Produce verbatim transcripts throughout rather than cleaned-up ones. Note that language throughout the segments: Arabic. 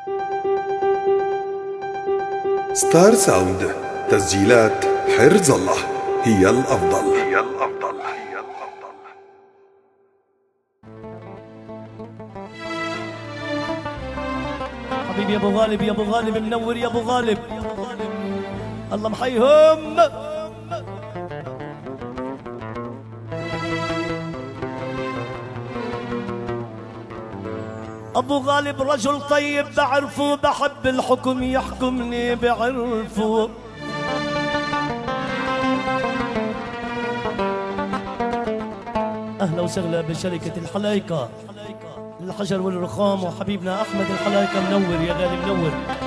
ستار ساوند، تسجيلات حرز الله، هي الأفضل هي الأفضل هي الأفضل. حبيبي يا ابو غالب، يا ابو غالب منور، يا ابو غالب الله محيهم. ابو غالب رجل طيب بعرفه، بحب الحكم يحكمني بعرفه. اهلا وسهلا بشركة الحلايكة الحجر والرخام، وحبيبنا احمد الحلايكة منور يا غالي منور.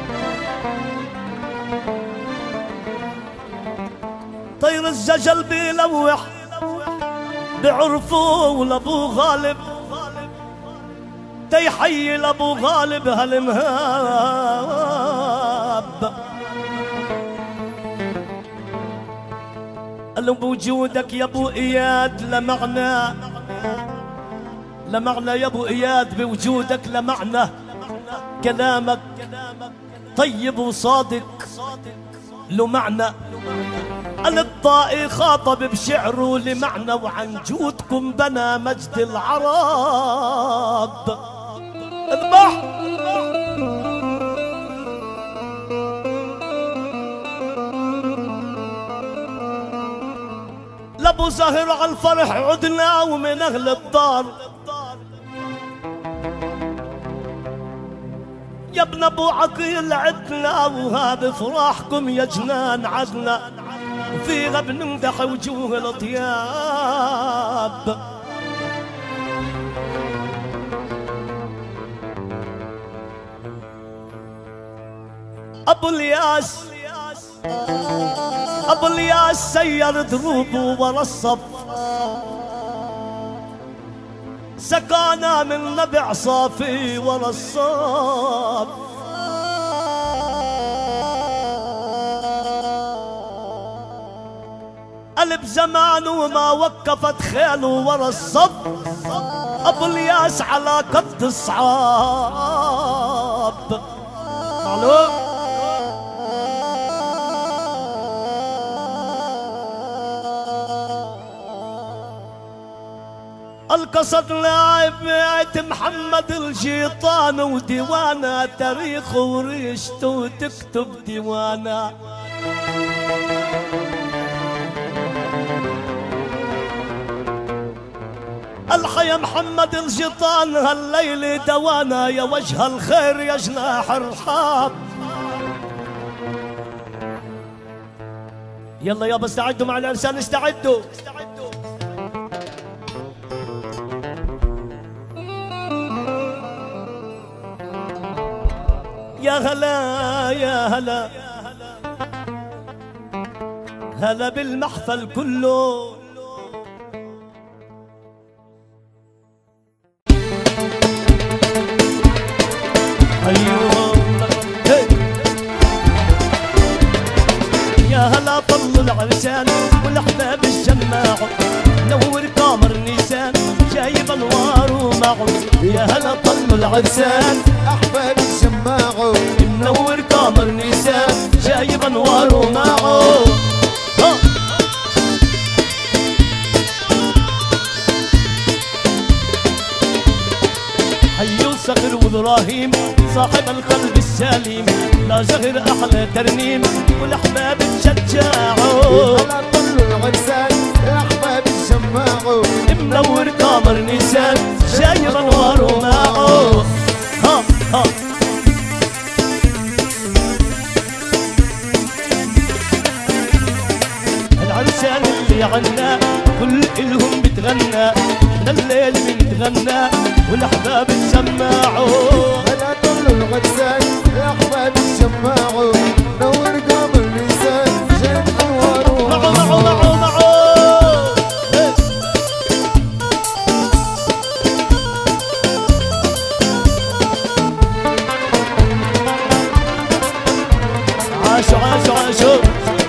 طير الزجل بيلوح بعرفه، ولابو غالب تيحيي لابو غالب هالمهاب. قال له بوجودك يا ابو اياد لمعنى، لمعنى يا ابو اياد بوجودك لمعنى. كلامك طيب وصادق له معنى. قال الطائي خاطب بشعره لمعنى، وعن جودكم بنى مجد العرب. اذبح لابو زهر على الفرح عدنا، ومن اهل الدار يا ابن ابو عقيل عدنا، وهذا فرحكم يا جنان عدنا، وفيها بنمدح وجوه الاطياب. ابو الياس ابو الياس سير دروبه ورا الصف، سقانا من نبع صافي ورا الصف. قلب زمان وما وقفت خيله ورا الصف. ابو الياس على قد الصعاب. معلوم القصد لاعب بيت محمد الجيطان، وديوانا تاريخ وريشته تكتب ديوانا. الحيا محمد الجيطان هالليل دوانا، يا وجه الخير يا جناح الرحاب. يلا يابا استعدوا مع الانسان، استعدوا. يا هلا يا هلا هلا بالمحفل كله. ايوه يا هلا طلوا العرسان والاحباب الجماعه، نور قمر نيسان جايب انوار ومعه. يا هلا طلوا العرسان احباب الجماعه، منور قمر نيسان جايب انوار ومعه. حيو صخر وابراهيم صاحب القلب السليم، لا زهر احلى ترنيم والاحباب تشجعوا. هلا طلوا العرسان الاحباب الجماعه، منور قمر نيسان جايب انوار ومعه. ها ها العرسان اللي عنا كل الهم بتغنى، من الليل بنتغنى والاحباب تسمعوا. هلا طلوا العرسان الاحباب الجماعه، نور قمر نيسان جايب انوار معه معه معه معه. عاشوا عاشوا عاشوا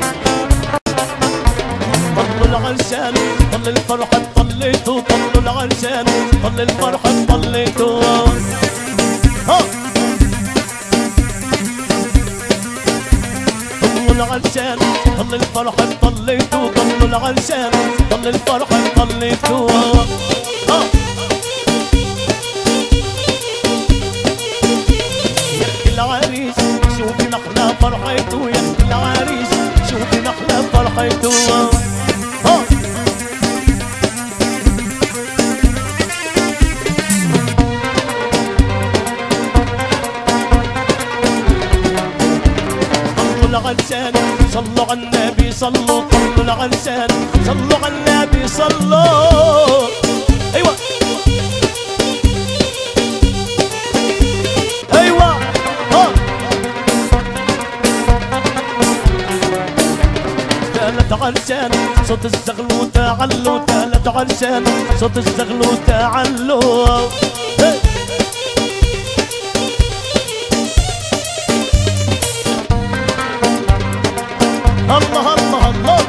طلوا العرسان، طل الفرحة طليتوا، طلوا العرسان طل الفرحة طليتوا. ها العرسان ضل الفرح طليتو ضل العرسان ضل الفرح طليتو يا اختي العريس شوفي محلى فرحيتو يا اختي العريس شوفي محلى فرحيتو العرسان صلوا على النبي صلوا طلوا العرسان صلوا على النبي صلوا ايوه ايوه ها ثالث عرسان صوت الزغل وتعلوا ثالث عرسان صوت الزغل وتعلوا الله الله الله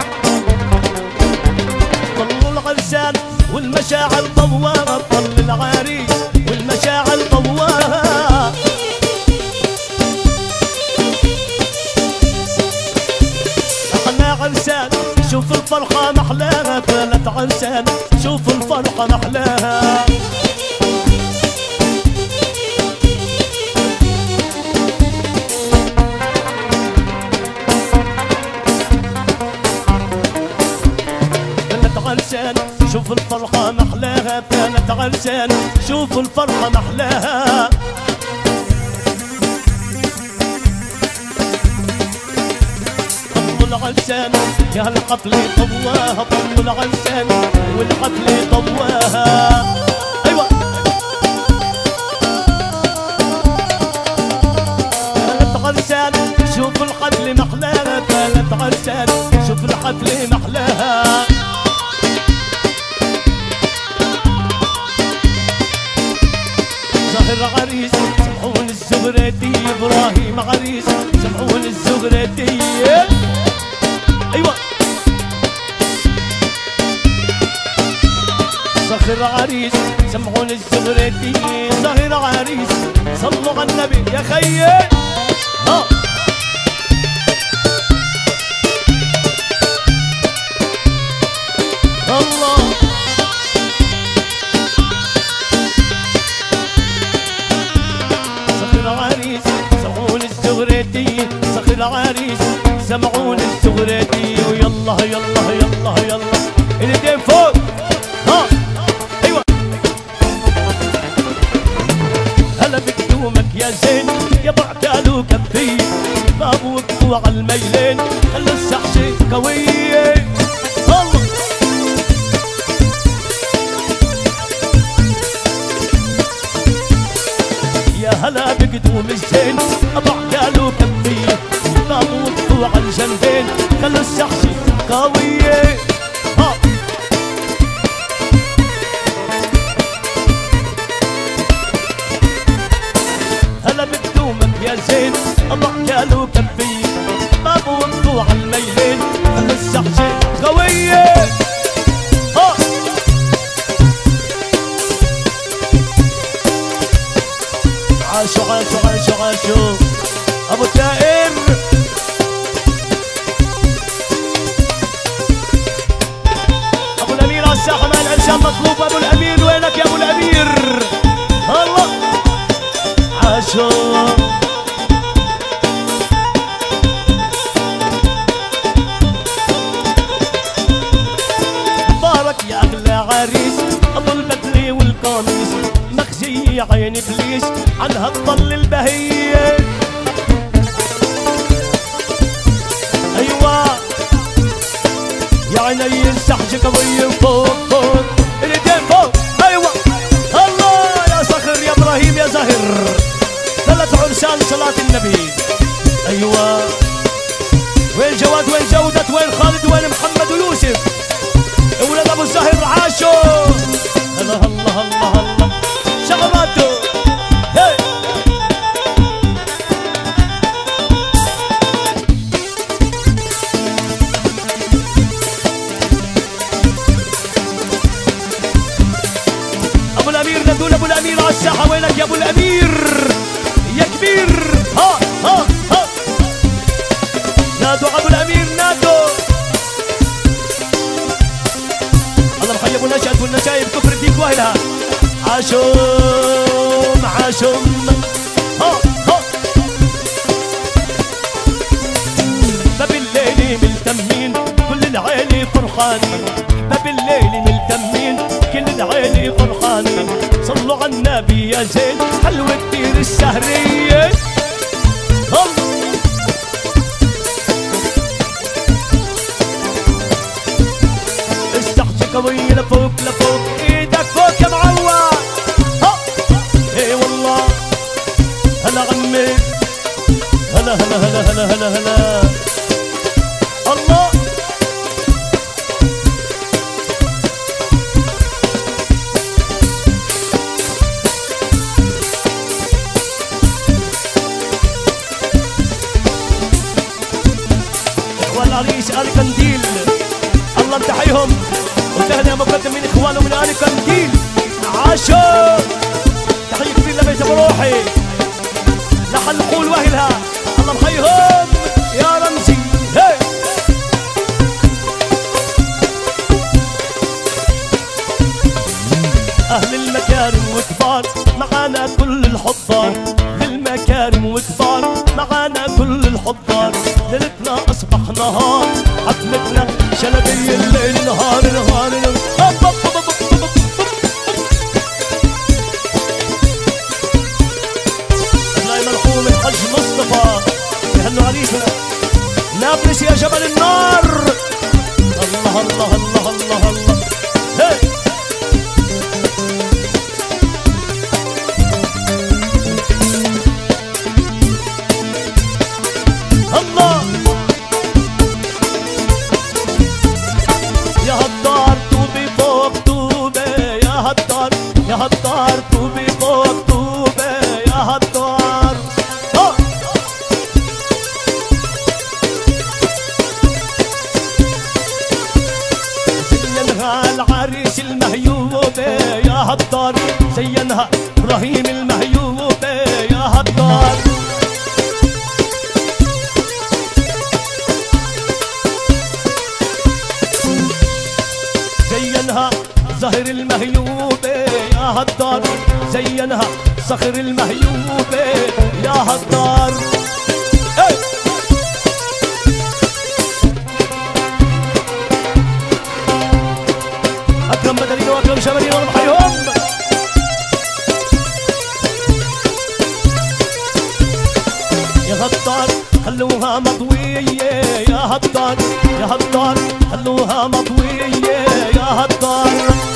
طلوا العرسان والمشاعر ضواها طل العريس والمشاعر ضواها احنا عرسان شوف الفرحة محلاها ثالث عرسان شوف الفرحة محلاها عرسان شوف الفرحة محلاها ثالث عرسان شوف الفرحة محلاها طلوا العرسان يا الحفل طواها طلوا العرسان والحفل طواها ايوه ثالث عرسان شوف الحفل محلاها ثالث عرسان شوف الحفل محلاها عريس سمعون الزغرتي ابراهيم عريس سمعون الزغرتي ايوه صخر عريس سمعون الزغرتي صخر عريس صلوا على النبي يا خيي ها الله سمعون الزغرتي صخر العريس سمعون الزغرتي ويلا يلا يلا يلا الايدين فوق ها ايوه هلا بقدومك يا زين يا بعتالو كفي باب وقفوا على الميلين خلوا السحشة قوية الله يا هلا بقدوم الزين بعتالو كفي باب وقفوا على الجنبين خلوا السحشة قوية ها هلا بقدومك يا زين بعتالو كفي باب وقفوا على الميلين خلوا السحشة قوية ها عاشوا عاشوا عاشوا عاشوا ابو تائر ابو الامير على الساحه مع العرسان مطلوب ابو الامير وينك يا ابو الامير الله عاشوا مبارك يا اغلى عريس ابو البدري والقميص مخزي عين ابليس عنها تضل البهيه ايوه يا عيني السحجه قويه فوق فوق الايدين فوق ايوه الله يا صخر يا ابراهيم يا زهر ثلاث عرسان صلاه النبي ايوه وين جواد وين جودة وين خالد وين محمد ويوسف اولاد ابو الزهر عاشوا الله الله الله الله شغلاته هي ابو الامير ندول ابو الامير على الساحه وينك يا ابو الامير يا كبير ها ها ها نادوا ابو عاشوم عاشوم ها ها باب الليل ملتمين كل العيلة فرحان باب الليل ملتمين كل العيلة فرحان صلوا على النبي يا زين حلوة كتير السهرية قوية لفوق لفوق ايدك فوق يا معود ها اي والله هلا عمي هلا هلا هلا هلا هلا هلا الله والعريس آل قنديل الله امتحيهم وتهنئة مقدم من اخوانه من آل قنديل عاشوا تحية كبيرة لبيت ابو روحي لحلقوا واهلها الله محيهم يا رمزي هي اهل المكارم وكبار معانا كل الحضار للمكارم وكبار معانا كل الحضار ليلتنا اصبح نهار حفلتنا شلبي الليل نهار نهار الله مرحوم الحج مصطفى يهنوا علينا نابلس يا جبل النار الله الله الله الله الله هي الله يا هالدار طوبي فوق طوبة يا هالدار يا هالدار طوبي فوق طوبة يا هالدار زينها العريس المهيوبة يا هالدار زينها ابراهيم المهيوبة يا هالدار زينها زهر المهيوبة يا هالدار زينها صخر المهيوبة يا هالدار أكرم مدنيين وأكرم شمالين ونحيهم يا هالدار خلوها مضوية يا هالدار يا هالدار خلوها مضوية يا هالدار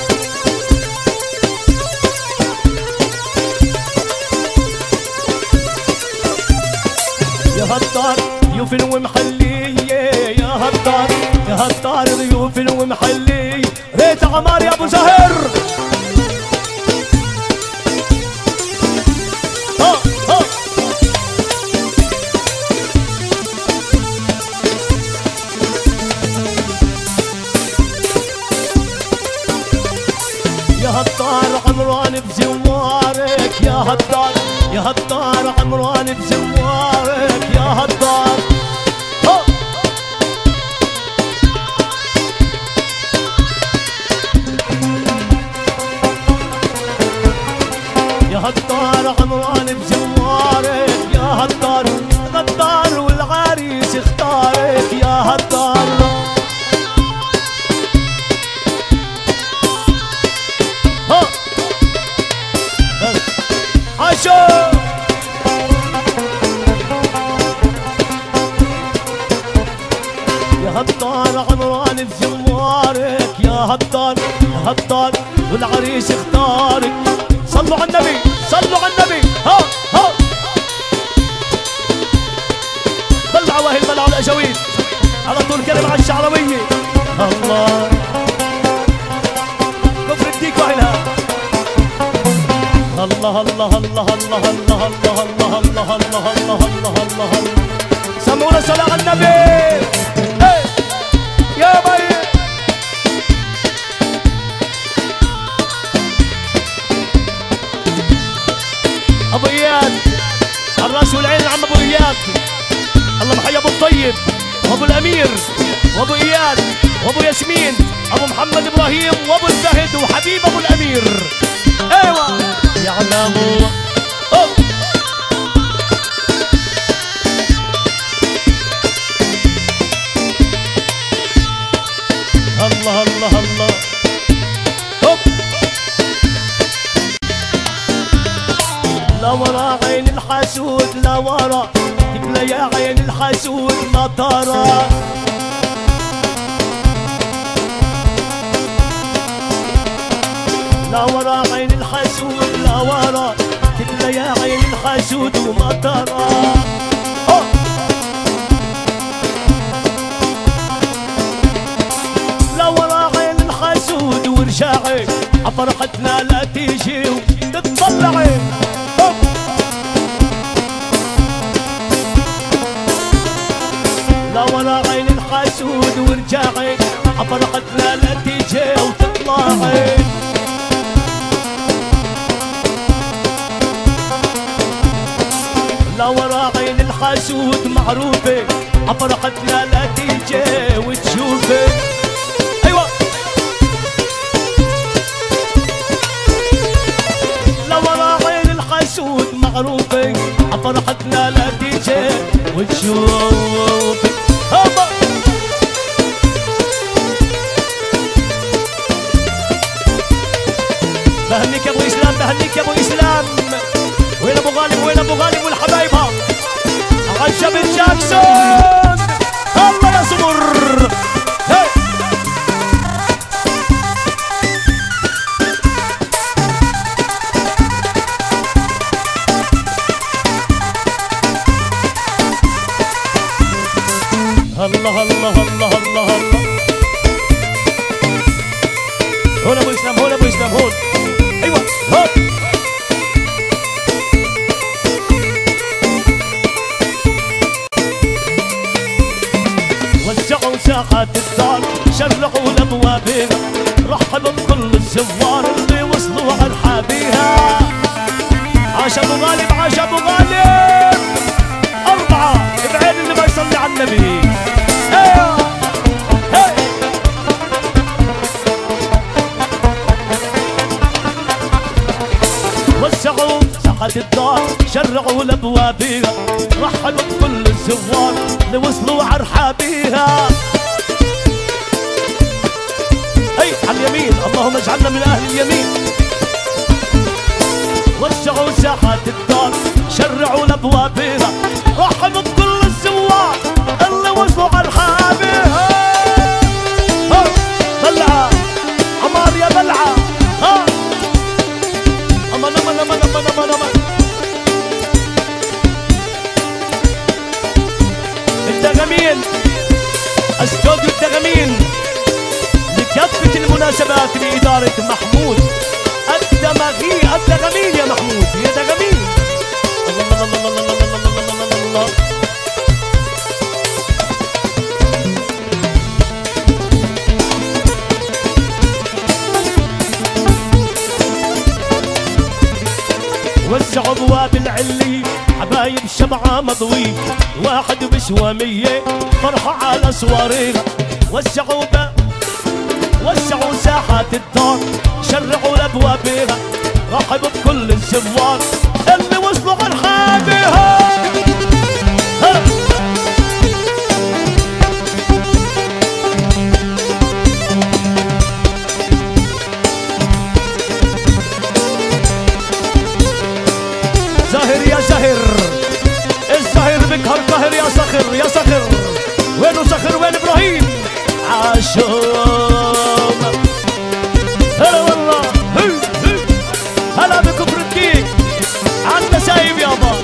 يا هالدار ضيوف ومحلية يا هالدار يا هالدار ضيوف ومحلية ريت عمار يا ابو زهر ها ها يا هالدار عمران بزوارك يا هالدار يا هالدار عمران بزوارك يا هالدار يا هالدار عمران بزوارك يا هالدار غدار والعريس اختارك يا هالدار عاشوا يا هالدار عمران بزوارك يا هالدار يا هالدار والعريس اختارك صلوا على النبي صلوا على النبي ها ها بلع واهل بلع الاجاويد على طول كلمة على الشعراوية الله كفر الديك واهلها الله الله الله الله الله الله الله الله الله الله الله الله سمونا صلاة على النبي يا بي ابو اياد الراس والعين عم ابو اياد الله محي ابو الطيب وابو الامير وابو اياد وابو ياسمين ابو محمد ابراهيم وابو الزهد وحبيب ابو الامير ايوه يعلموا الله الله الله هوب. لا ورا عين الحسود لا ورا تبلى يا عين الحسود ما ترى لا ورا عين الحسود لا ورا تبلى يا عين الحسود وما ترى أوه. لا ورا عين الحسود ورجعي عفرحتنا لا تيجي وتطلعي أوه. لا ورا عين الحسود ورجعي عفرحتنا لا تيجي وتطلعي لا ورا عين الحسود معروفة عفرحتنا لا تيجي وتشوفي ايوه. لا ورا عين الحسود معروفة عفرحتنا لا تيجي وتشوفي هابا. بهنيك يا ابو اسلام بهنيك يا ابو اسلام. وين ابو غالب وين ابو غالب والحبايبها عجب جاكسون الله يا سمر هي. الله الله الله الله الله. هون ابو اسلام هون ابو اسلام هون ايوه هون. وسعوا ساحات الدار شرعوا الابواب رحبوا بكل الزوار اللي وصلوا على رحابيها. عاش ابو غالب عاش ابو غالب اربعه بعين اللي ما يصلي على النبي. ايوه هي. وسعوا ساحات الدار شرعوا الابواب رحبوا بكل الزوار اللي وصلوا على رحابيها. اي على اليمين اللهم اجعلنا من اهل اليمين. وسعوا ساحات الدار شرعوا لابوابها رحبوا بكل الزوار اللي وصلوا على رحابيها. بلعه عمار يا بلعه ها امان امان امان امان امان امان. الدغمين استوديو الدغمين لكافة المناسبات بإدارة محمود الدمغي الدغمين يا محمود يا دغمين. الله الله الله الله الله الله الله الله. وسعوا ابواب العلي حبايب شمعة مضوي واحد بشوامية فرحة على صواريها. وسعوا ب... وسعوا ساحات الدار شرعوا لابوابها رحبوا بكل الزوار اللي وصلوا على رحابها. زاهر يا زاهر الزاهر بكهر قهر يا صخر يا صخر. وينو صخر وين ابراهيم عاشوم. هلا والله هي هي. هلا بكفر الدين عنا سايب يابا.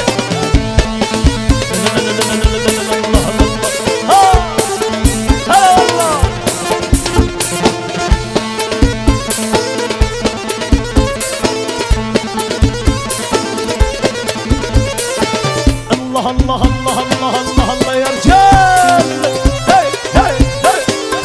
هلا والله. الله الله الله الله الله الله يا رجال. هي هي هي.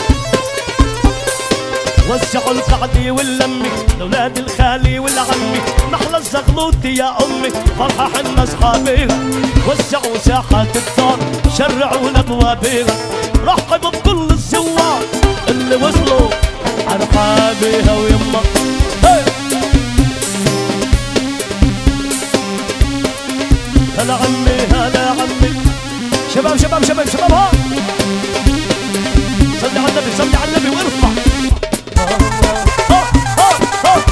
وسعوا القعدي واللمي لاولاد الخالي والعمي محلى الزغلوط يا امي فرحه حنا اصحابي. وسعوا ساحات الدار شرعوا لابوابها رحبوا بكل الزوار اللي وصلوا على رحابيها ويما. هي هلا عمي هلا عمي شباب شباب شباب شباب ها صلي على النبي صلي على النبي وارفع ها ها ها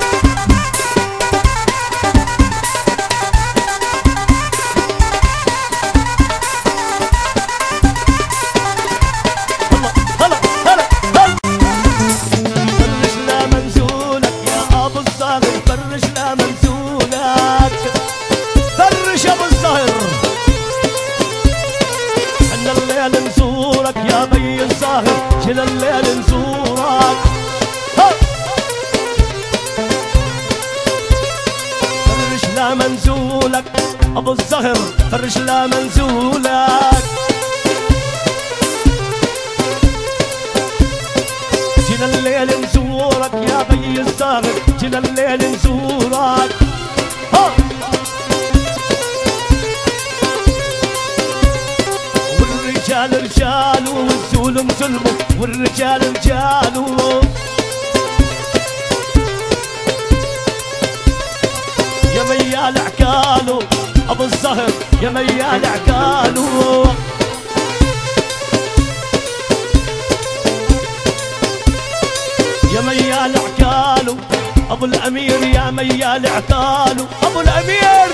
شل الليل نزورك فرش لا منزولك ابو الزهر فرش لا منزولك شل الليل نزورك يا بي الزهر شل الليل نزورك والرجال رجاله والظلم ظلمه والرجال رجاله يا ميال عكاله ابو الزهر يا ميال عكاله يا ميال عكاله ابو الامير يا ميال عكاله ابو الامير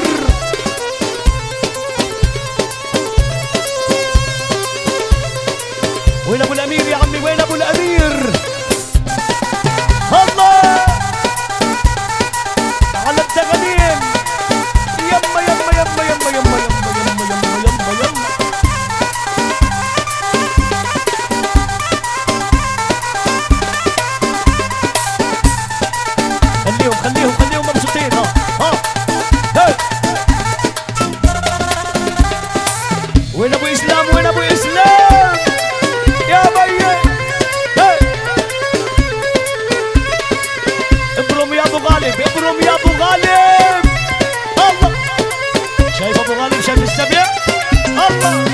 وين ابو الامير يا عمي وين ابو الامير الله على التغنيم يما يما يما يما يما يما يما يما يما يما خليهم خليهم خليهم مبسوطين ها ها وين ابو اسلام وين ابو اسلام يا بي ابرم يا ابو غالب ابرم يا ابو غالب الله شايف ابو غالب شايف السبع الله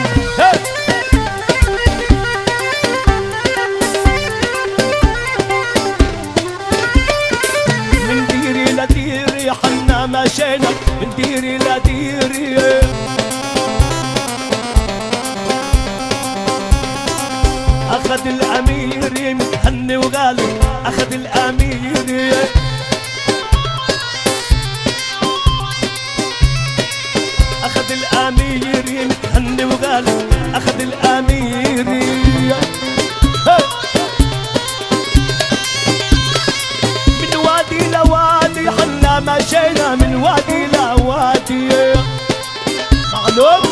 من ديري لديري حنا مشينا من ديري لديري أخذ الأمير متهني وغالي أخذ الأمير أخذ الأمير متهني وغالي أخذ الأمير من وادي لوادي حنا مشينا من وادي لوادي معلوم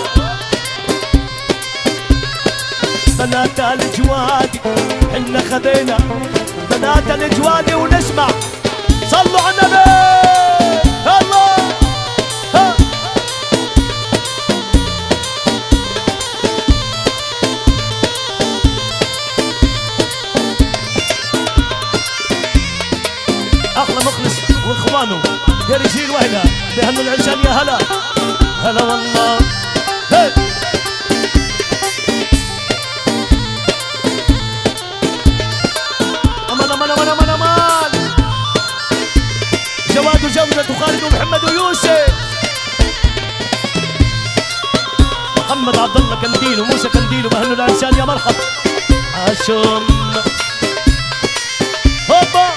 بنات الجوادي حنا خذينا بنات الجوادي ونسمع صلوا على النبي الله ها احلى مخلص واخوانه يا رجال وهلا بهنوا العرسان يا هلا هلا والله هي جواد وجودة وخالد ومحمد ويوسف محمد عبد الله كنديل وموسى كنديل ومهنوا الانسان يا مرحب عاشم هوبا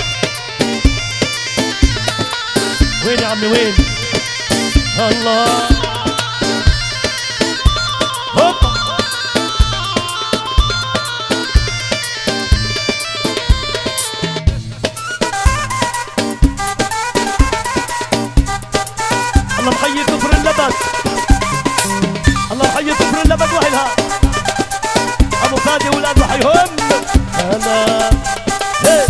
وين يا عمي وين الله هوبا الله محيي كفر اللبن الله محيي كفر اللبن وهلها ابو فادي واولاد حيهم هلا هي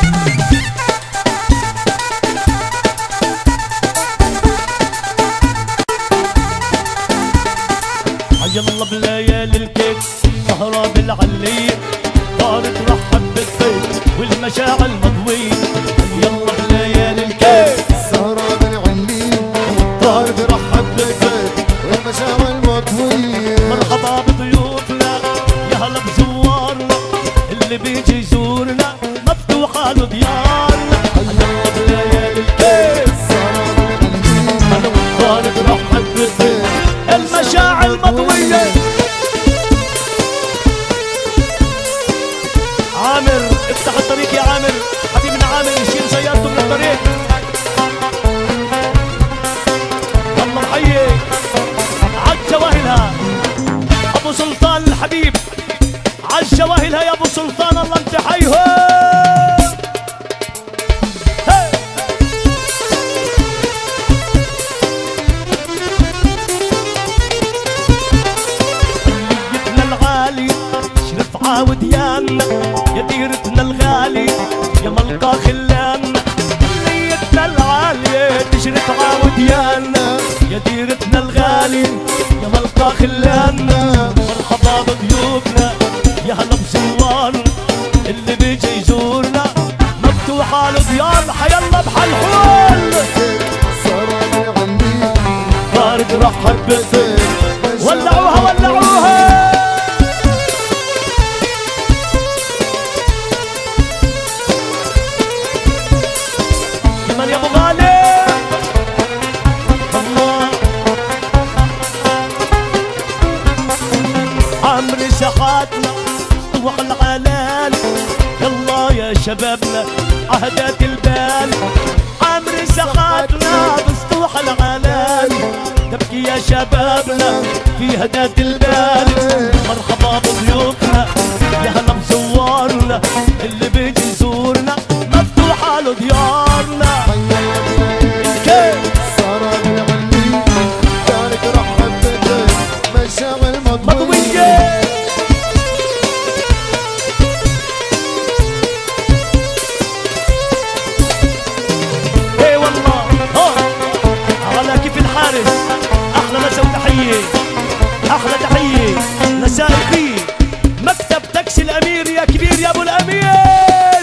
حي الله بليالي الكيك سهرة بالعلية طارت رحب بالبيت والمشاعل مضوية حي الله بليالي الكيك سهرة بالعلية طارت رحب بالبيت والمشاعل مضوية مرحبا بضيوفنا يا هلا بزوارنا اللي بيجي يزورنا مفتوحة له ديارنا حي الله بليالي الكيك سهرة بالعلية طارت رحب بالبيت يا خلاننا مرحبا بضيوفنا يا هلا بزوارنا اللي بيجي يزورنا مفتوحة الديار حيلا بحالحول صار عندي بارد رحب بالضيف ولعوها ولعوها كمان يا ابو غالب الله عمري سحاتنا استوى العلال يلا يا شبابنا عهدات البال عمري سحاتنا بسطوح العلال تبكي يا شبابنا في هدات البال مرحبا بضيوفنا يا هلا بزوارنا اللي بيجي يزورنا مفتوحة له ديارنا صار عندي دارك رحب بالضيف مشاغل مضوية اي والله ها على كيف الحارس احلى مسا وتحيه احلى تحيه لسائقي مكتب تاكسي الامير يا كبير يا ابو الامير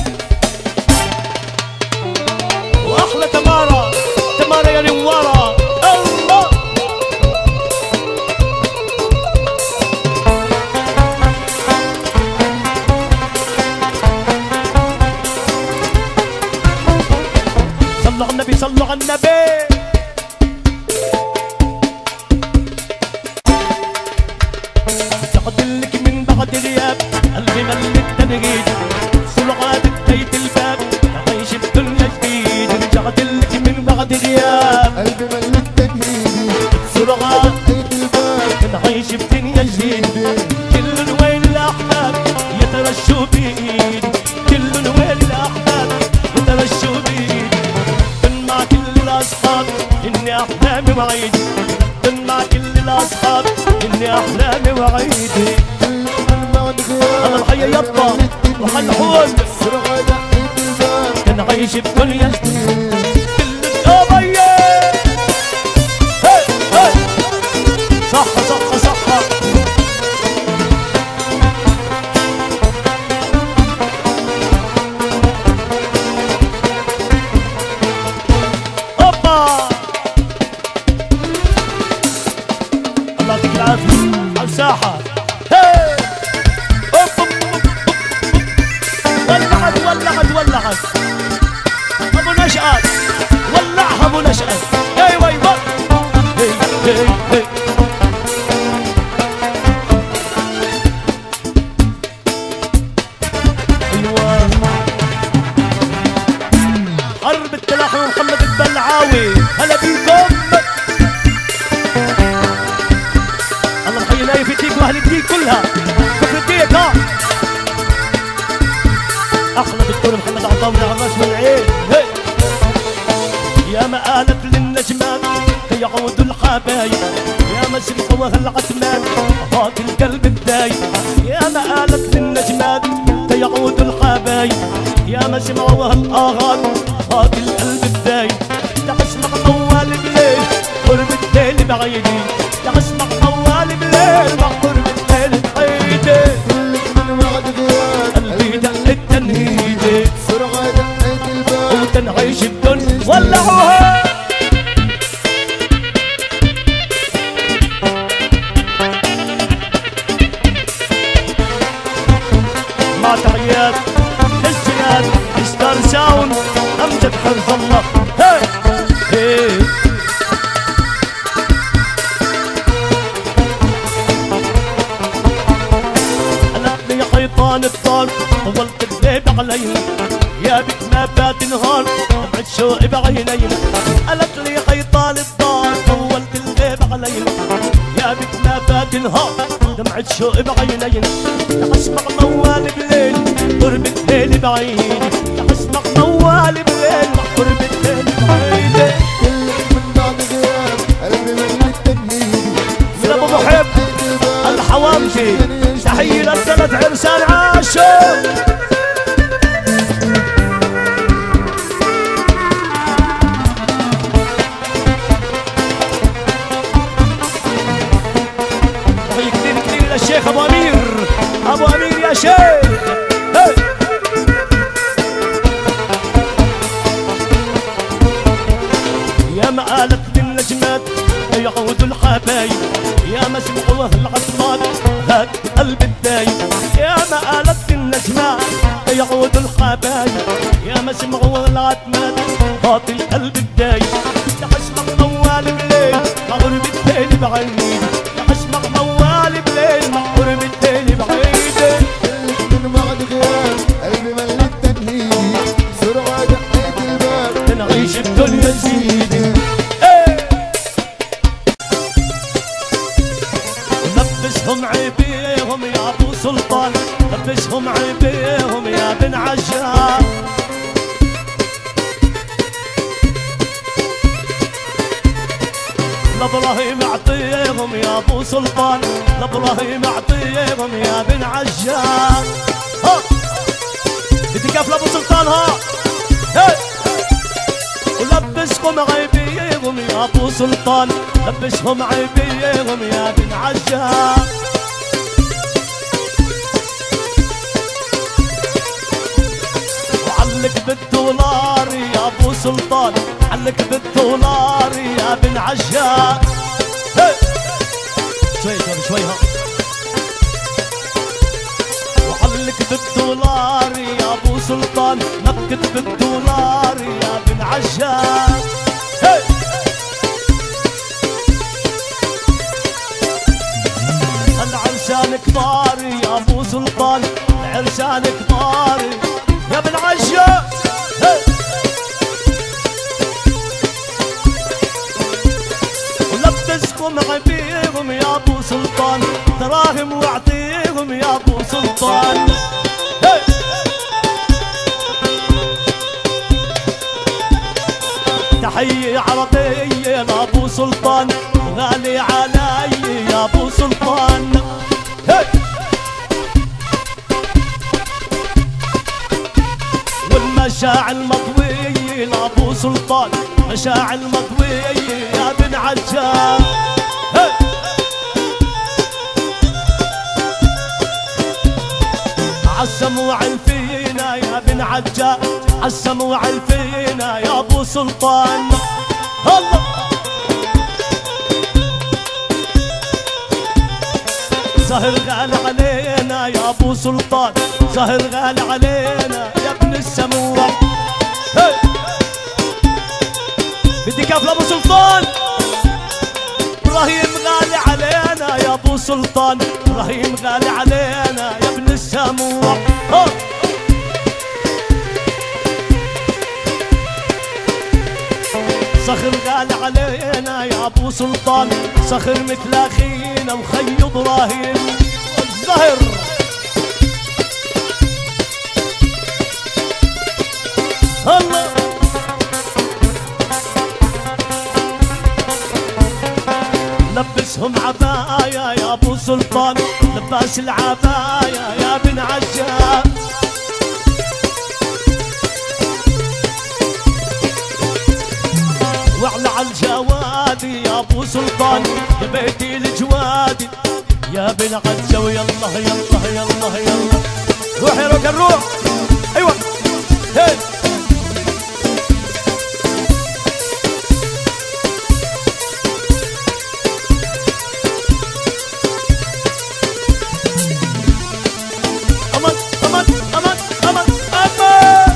واحلى تمارا تمارا يا نوارا الله صلوا على النبي صلوا على النبي لك من بعد غياب قلبي مل التنهيد سرعات بيت الباب عايش بدنيا جديد رجعت لك من بعد غياب قلبي مل التجهيد سرعات بيت الباب عايش بدنيا جديد كل وين الاحباب يترشوا بايدي كل وين الاحباب يترشوا بايدي كن مع كل الاصحاب اني احلامي وعيدي كن مع كل الاصحاب اني احلامي وعيدي انا الحياة يبا وحنحول كان عايش بدنيا جديد كل القضية هي هي صح صح صح اوبا الله يعطيك العافية على الساحة هي ولعت ولعت ولعت ابو نشأت ولعها ابو نشأت ايوه ايوه هي هي هي ايوه حرب التلاحم محمد البلعاوي هلا بيكم الله محيي نايف يديك واهل الديك كلها كفر الديك ها احلى دكتور محمد عطاوي على الراس والعين هي يا ما آلت للنجمات كي يعودوا الحبايب يا ما سمحوا العتمات هات القلب الدايب يا ما آلت للنجمات كي يعودوا الحبايب يا ما سمعوا الاغاني هات القلب الدايب تعال اسمع موال بليل قرب الليل بعيدي تعال اسمع موال بليل مع قرب الليل بعيدي قلبي دق التنهيدي سرعة دقيت الباب وتنعيش الدنيا ولعوها مع تحيات الزياد ستار ساوند امجد حرز الله هي هي قلبني يا حيطان الدار طولت الليل علينا يا بك ما فات نهار دمعت شوقي بعينينا قالت لي حيطان الدار طولت الليل علينا يا بك ما فات نهار دمعت شوقي بعينينا رح اسمع موال بليل قرب الليل بعيدي رح اسمع موال بليل مع قرب الليل بعيدي كلك من بعد غياب قلبي من التجهيد من ابو محب الحوامجي تحية للثلاث عرسان عاشق شيخ ابو امير، ابو امير يا شيخ. هي. يا مآلة النجمات يعود الحبايب، يا مسموع العطلات هات قلب الدايب. يا مآلة النجمات يعود الحبايب، يا مسموع العتمات هات القلب الدايب. يا حشمك موال بليل مغرب الدين بعيد، يا حشمك موال بليل مغرب الدين بعيد. من بعد غياب قلبي مل التنهيد، سرعة دقيت الباب نعيش بدنيا جديدة. لبسهم عيبيهم يا ابو سلطان، لبسهم عيبيهم يا بن عجاب. لابراهيم اعطيهم يا ابو سلطان، لابراهيم اعطيهم يا بن عجاب. ها بدي كيف لابو سلطان ها. هي. ولبسهم عيبيهم يا ابو سلطان، لبسهم عيبيهم يا بن عجاب. وعلق بالدولار يا ابو سلطان، علق بالدولار يا بن عجاب. شوي شوي شوي ها. وعلق بالدولار يا ابو سلطان، نكت بالدولار يا بن عجاب. العرسان كبار يا ابو سلطان، العرسان كبار يا بن عجاب. ولبسكم عبيهم يا ابو سلطان، دراهم واعطيهم يا ابو سلطان. تحية عربية لابو سلطان، غالي علي يا ابو سلطان. والمشاعل مطوية لابو سلطان، مشاعل مطوية يا بن عجاب. عالسموع الفينا يا بن عجاب، عالسموع الفينا يا ابو سلطان. الله زهر غالي علينا يا ابو سلطان، زهر غالي علينا يا ابن السموع. بدي كيف لابو سلطان. ابراهيم غالي علينا يا ابو سلطان، ابراهيم غالي علينا يا ابن السموع. صخر غالي علينا يا ابو سلطان، صخر مثل اخينا وخي ابراهيم. الزهر الله لبسهم عبايا يا ابو سلطان، لباس العبايا يا بن عجاب. وعلى عالجوادي يا ابو سلطان، يا بيتي الجوادي يا بن عجا. ويلا يلا يلا يلا روح يا روح الروح. ايوه هي. امان امان امان امان امان.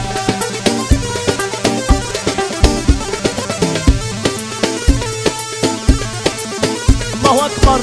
الله اكبر.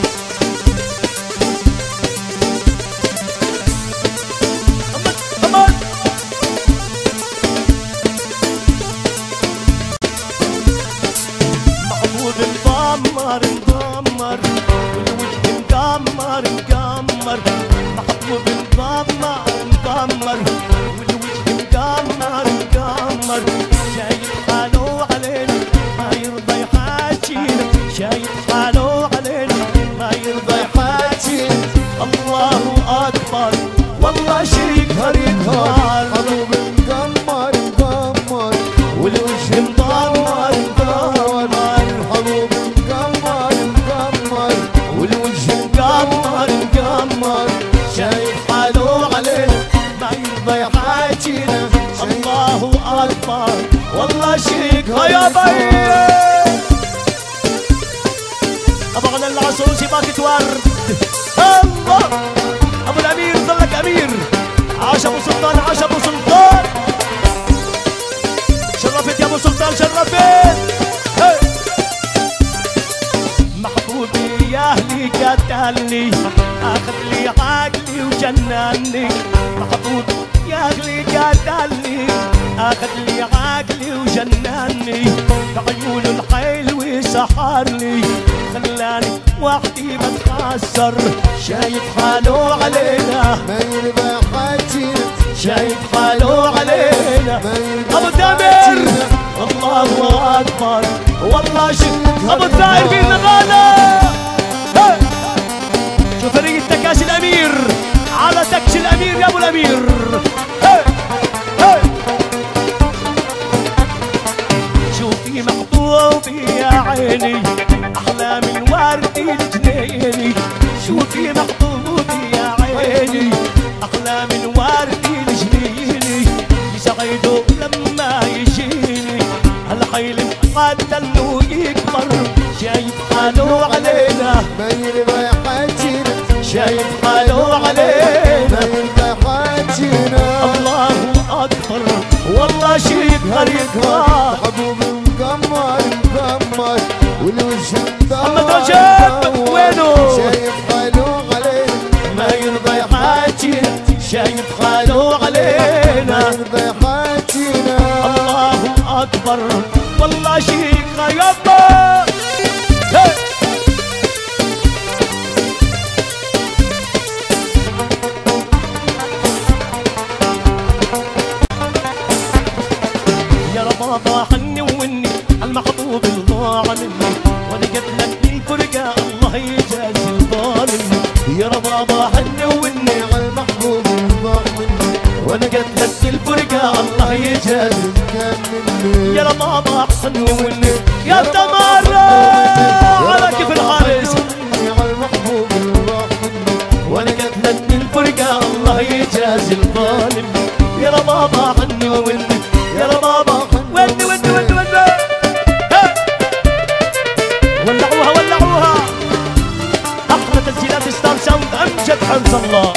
مدمر مدمر والوجه مدمر مدمر، محبوب مدمر مدمر والوجه مدمر مدمر. شايف حاله علينا ما يرضى يحاجينا، شايف حاله علينا ما يرضى ابو غنى العسوسي باكت ورد. الله ابو الامير ظلك امير. عاش ابو سلطان عاش ابو سلطان. شرفت يا ابو سلطان شرفت. محبوبي يا اهلي قتلني اخذ لي عقلي وجنني. محبوبي يا اهلي قتلني اخذ لي عقلي وجنني. بعيونه الحلو سحرني خلاني وحدي بتخسر. شايف حاله علينا ما يرضى حاجينا. شايف حاله علينا. ابو تامر الله اكبر والله شد. ابو الثائر في النغالة. شوف فريق تكاش الامير على تكش الامير يا ابو الامير. شوفي محبوبي يا عيني احلام الورد الجنيني. شوفي محبوبي يا عيني احلام الورد الجنيني. يسعده لما يجيني هالحلم حتى انه يكبر. شايف حاله علينا ما يرضى حاجينا. شايف حاله علينا. ما يرضى حاجينا. الله اكبر والله شي يقهر يقهر. حبوبي مقمر مقمر والوجه محمد رجب وينه؟ شايف حاله علينا. ما يرضى حاجينا. شايف حاله علينا. ما يرضى حاجينا. الله اكبر والله شي يقهر يابا. يا ربابا حني واني المحبوب الضاع مني وانا قتلك الفرقه الله يجازي الظالم. يا ربابا حني واني على المحبوب الضاع مني وانا قتلك الفرقه الله يجازي. كان مني. يا ربابا حني واني يا تمارا على كيف الحارس. على المحبوب الضاع مني وانا قتلك الفرقه الله يجازي الظالم. يا ربابا حني واني يا ربابا ودي ودي ودي ودي. ولعوها ولعوها احلى تسجيلات ستار ساوند امجد حرز الله.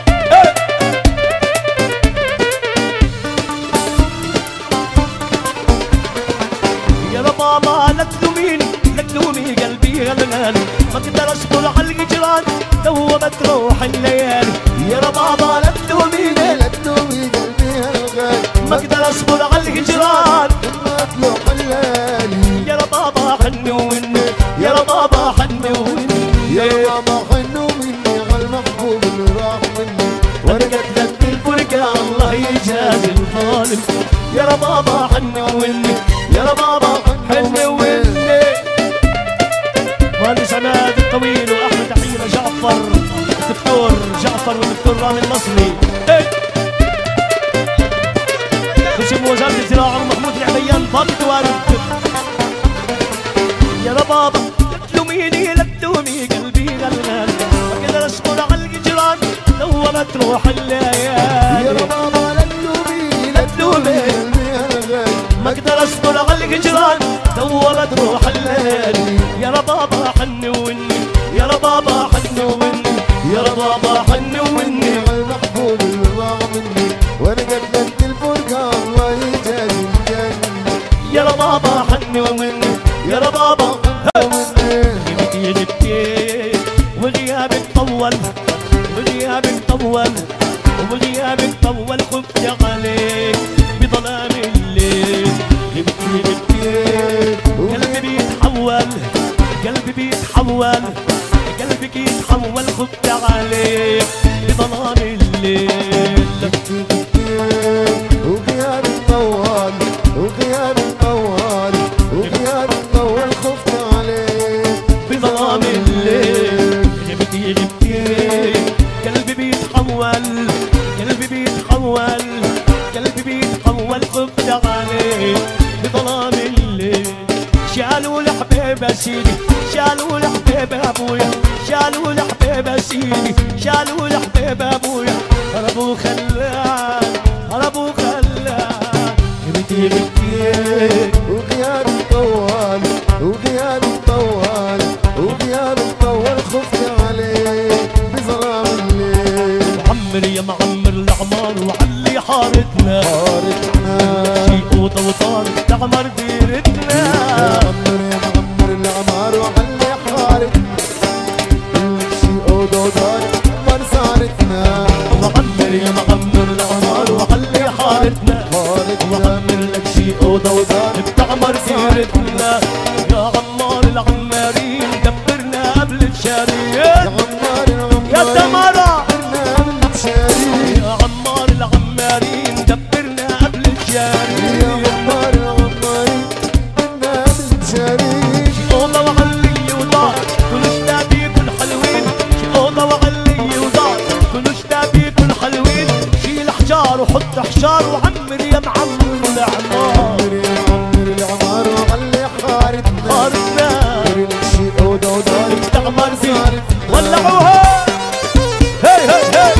يا ربابا لا تلوميني لا تلومي قلبي غلغالي. ما اقدر اصبر على الهجران دوبت روح الليالي. يا ربابا لا تلوميني لا تلومي قلبي الغالي. ما اقدر اصبر على الهجران مطلوع الليالي. يا ربابا حني واني يا ربابا حني واني. يا بابا خنوا مني على المحبوب اللي راح مني وانا قتلك الفرقه الله يجازي الظالم. يا ربابا حني واني يا ربابا حني واني. مهندس عماد الطويل واحمد تحيه جعفر الدكتور جعفر والدكتور رامي النصري. قسم وزاره الزراعه ومحمود العبيان باكت ورد. يا ربابا لا تلوميني لا تلومي قلبي غلغال. ما اقدر اصبر على الهجران دوبت روح الليالي. يا بابا لا تلومي لا تلومي قلبي الغالي. ما اقدر اصبر على الهجران دوبت روح الليالي. يا ربابا حني واني يا ربابا حني واني يا ربابا حني واني. على المحبوب اللي راح مني وانا قتلت الفرقة الله يجازي الجنة. يا ربابا حني واني يا ربابا جبتي جبتي وغيابك طول وغيابك طول وغيابك طول. خفت عليك بظلام الليل. جبتي جبتي قلبي بيتحول قلبي بيتحول قلبك يتحول. خفت عليك بظلام الليل. وغياب الطوال وغياب الطوال وغياب الطوال. خفت عليك بظلام الليل. جبتي جبتي قلبي بيتحول قلبي بيتحول قلبي بيتحول. خفت عليك بظلام الليل. شالوا الحبيب سيدي شالوا الحبيب ابويا شالوا الحبيب سيدي شالوا الحبيب ابويا. هربوا خلان هربوا خلان. جبتي جبتي وغياب الطوال وغياب الطوال وغياب اول خفت عليه بظلام الليل. عمر يا معمر العمار وعلي حارتنا، حارتنا شي اوضه وطارت تعمر ديرتنا. يا معمر يا معمر العمار وعلي حارتنا، شي اوضه وطارت تعمر صارتنا. معمر يا معمر العمار وعلي حارتنا، وعمر لك شي اوضه وطارت تعمر ديرتنا. يا عمار العمارين دبرنا قبل الشاريين. يا عمار العمار يا تمارا يا عمار العمارين دبرنا قبل الجاري. يا عمار العمارين كنا بنشاري. شي اوضه وعلي ودار كل شتابي كل حلوين. شي اوضه وعلي ودار كل شتابي كل حلوين. شيل حجار وحط حجار وعمر يا معمر العمار. يا معمر العمار وعلي حارتنا، حارتنا شي اوضه ودار بتعمر فيه. ولعوها هي هي هي.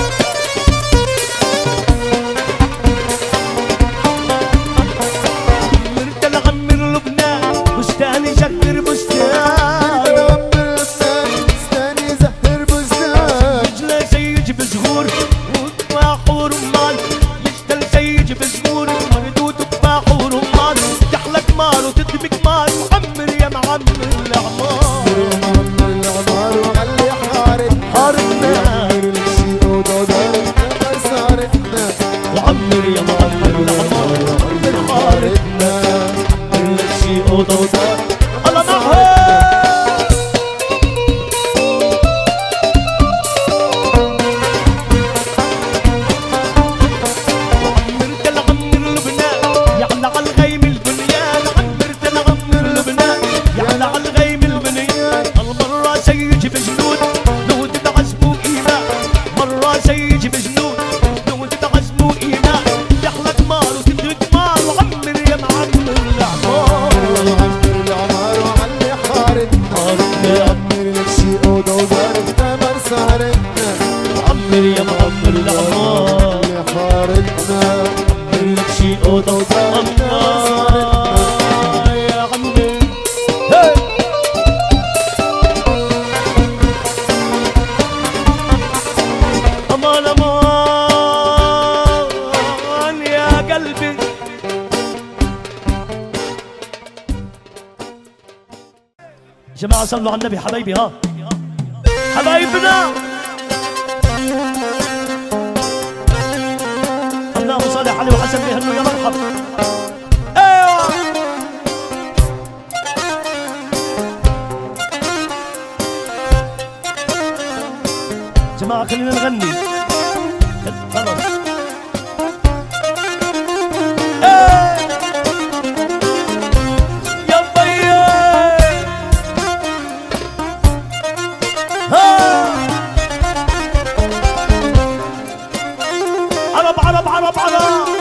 عمرت لعمر لبنان بستان يشكر بستان. عمر لبنان بستان يزهر بستان. يجلى سيج بزهور وتفاح ورمان. يجتل سيج بزهور ورد وتفاح ورمان. تحلى كمار وتدمي كمار وعمر يا معمر العمار. يا معمر العمار وعلي حارتنا، حارتنا شي اوضه ودار تعمر صارتنا. وعمر يا معمر العمار وعمر حارتنا. عمر لك شي اوضه ودار الله معها. عمرت لعمر لبنان يعلى على الغيم البنيان. عمرت لعمر لبنان يعلى على الغيم البنيان. المرة سيج بجنود جنود تعزموا إيمان. مرة سيج بجنود جنود تعزموا إيمان. تحلى كمار وتدري كمار وعمر يا معمر العمار. يا معمر العمار وعلي حارتنا، عمر لك شي اوضه ودار تعمر صارتنا. عمر يا معمر العمار يا حارتنا عمر لك شي أوضة وطعمار. يا عمي هي. أمان أمان يا قلبي. جماعة صلوا على النبي حبايبي. ها حبايبنا اللهم صل عليه وحسن بهنوا يا مرحب. ايوه جماعة خلينا نغني خلص. ايه يا بيي ها. عرب عرب عرب عرب.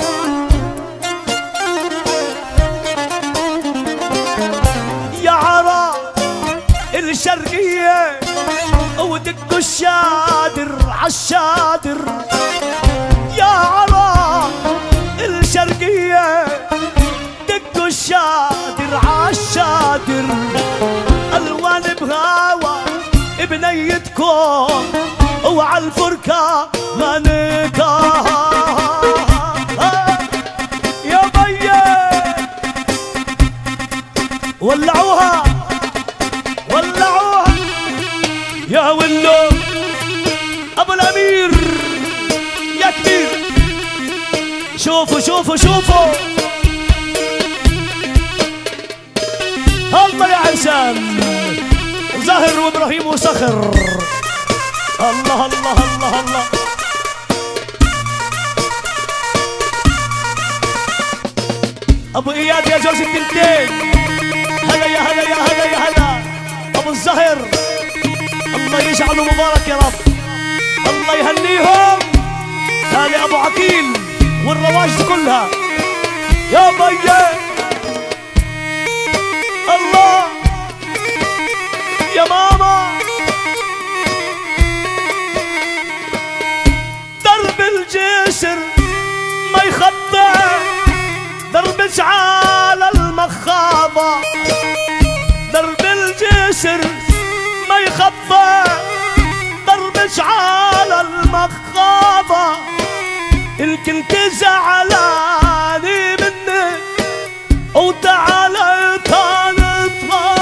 يا عرب الشرقية ودق الشادر عالشادر. يا عرب الشرقية دق الشادر عالشادر. الوان بهوا بنيتكم وعالفركة ما نكاها. يا بيي ولعوها ولعوها يا ولو ابو الامير يا كبير. شوفوا شوفوا شوفوا الله يا عرسان زهر وابراهيم وصخر. الله الله الله الله. ابو اياد يا جوز التنتين. هلا يا هلا يا هلا يا هلا. ابو الزهر الله يجعله مبارك يا رب. الله يهنيهم. هذه ابو عقيل والرواج كلها يا بيي. الله يا ماما. درب الجسر ما يخطى درب على المخاضة. درب الجسر ما يخبى ضربش على المخابة إن كنت زعلاني مني وتعالى تنطلع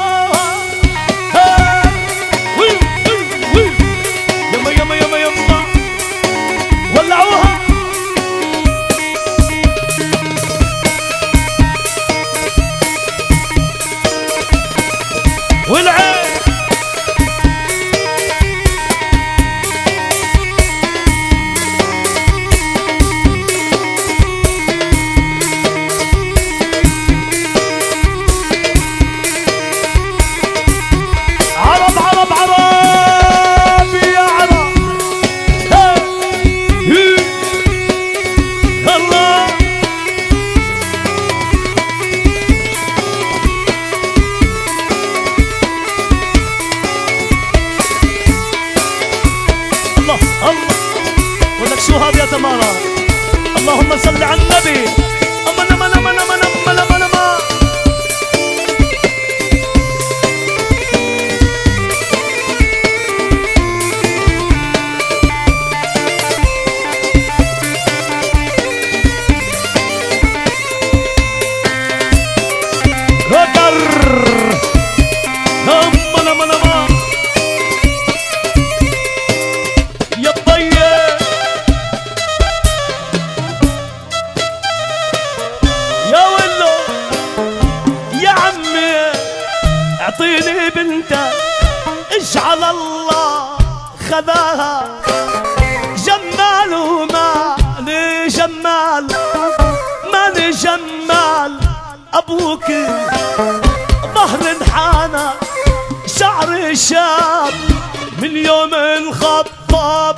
يما يما يما يما ولعوها والعين عرب عرب عرب يا عرب الله الله الله ولك شو هذا يا تمارا اللهم صل على النبي أما نما نما نما نما نما نما غدر نما نما نما يا طيب يا ولو يا عمي اعطيني بنتك اجعل الله خذاها جمال وماني جمال ماني جمال ابوك ظهر انحنى شعر شاب من يوم الخطاب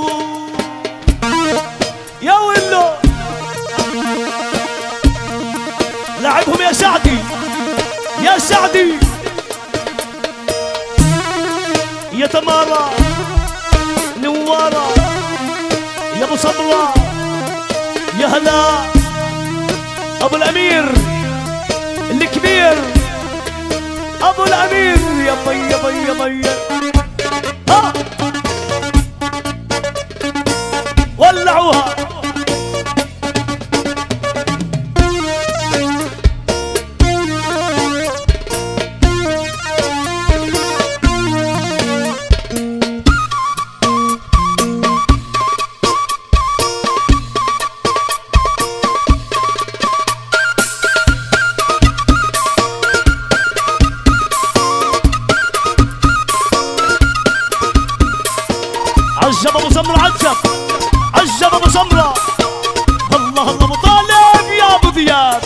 يا ولو لعبهم يا سعدي يا سعدي يا تمارا نوارا يا ابو صبرا يا هلا ابو الامير الكبير ابو الامير يا بي يا بي يا بي ها ولعوها عجب ابو سمرة عجب عجب ابو سمرة الله الله ابو طالب يا ابو ذياب